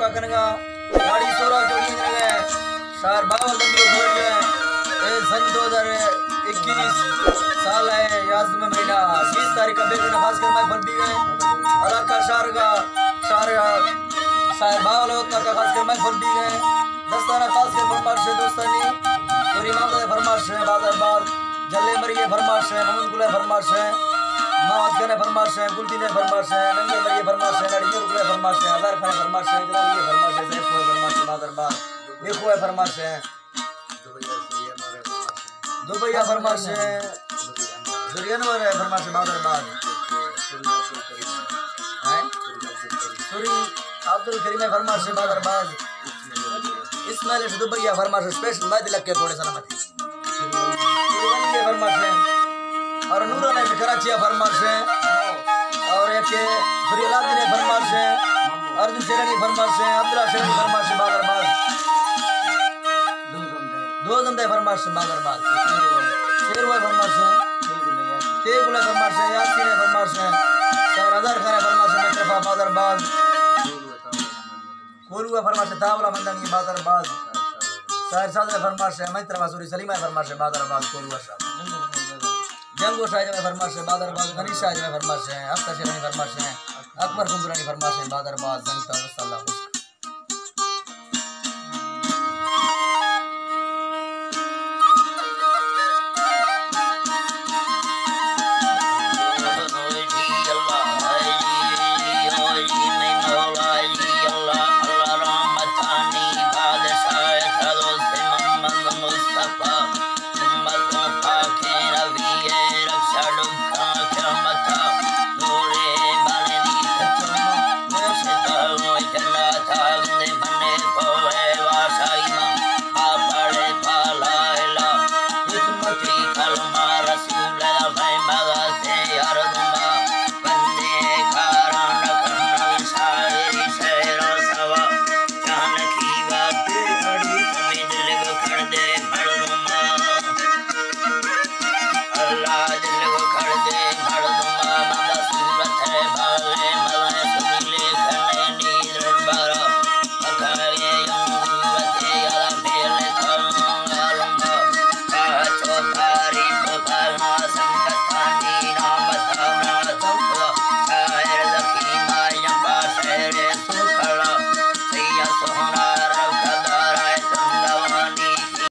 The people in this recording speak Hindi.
का कनगा गाड़ी सोरा जोड़ी ने शार बावल दंडियो खोल के ए सन 2021 साल है याद में महीना 20 तारीख का बेगन खास कर मैं फल भी गए अलाका शार बावल होता का खास कर मैं फल भी गए दस्ताना खास कर फरमाश है दोस्तानी पूरी मामला फरमाश है बादर बाल जल्ले मरिए फरमाश है मोहम्मद गुले फरमाश है मावत खाने फरमाश है गुलदी ने फरमाश है नंगे मरिए फरमाश है लड़कियों रुकले फरमाश है आधार खाने फरमाश है जलालिए फरमाश है सैफ को फरमाश है बादर बाल देखो है फरमाश है दुबैया फरमाश है जुरियनवर है फरमाश है बादर बाल सूरी अब्दुल करीम है फरमाश है बादर बाल इस्माइल दुबैया फरमाश है स्पेशल मैं दिलक के थोड़े सलामती फरमाश है और नूरा ने कराची फरमाश है और एक सूर्यलाल ने फरमाश है अर्जुन शेरानी फरमाश है अब्दुल्ला शेरानी फरमाश है बागरबाद दो दंदे फरमाश है बागरबाद शेरवा फरमाश है तेगुले फरमाश है यासीन फरमाश है सर हजार खाने फरमाश है मेत्रफा बागरबाद कोलुआ फरमाश है तावला मंदनी बागरबाद शायर सादे फरमाश है मेत्रफा सूरी सलीमा फरमाश है बागरबाद कोलुआ साहब जंगो शाह में फरमाश है बादरबाद गनीश शाह में फरमाश है अख्तर शेरानी फरमाश है अकबर कुंदरानी फरमाश है बादरबाद जनता वसल्लम